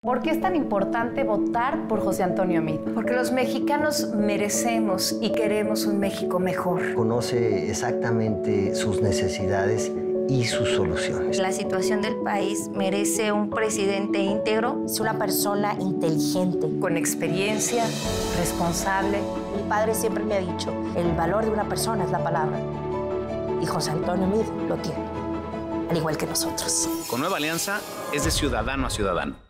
¿Por qué es tan importante votar por José Antonio Meade? Porque los mexicanos merecemos y queremos un México mejor. Conoce exactamente sus necesidades y sus soluciones. La situación del país merece un presidente íntegro. Es una persona inteligente. Con experiencia, responsable. Mi padre siempre me ha dicho, el valor de una persona es la palabra. Y José Antonio Meade lo tiene, al igual que nosotros. Con Nueva Alianza es de ciudadano a ciudadano.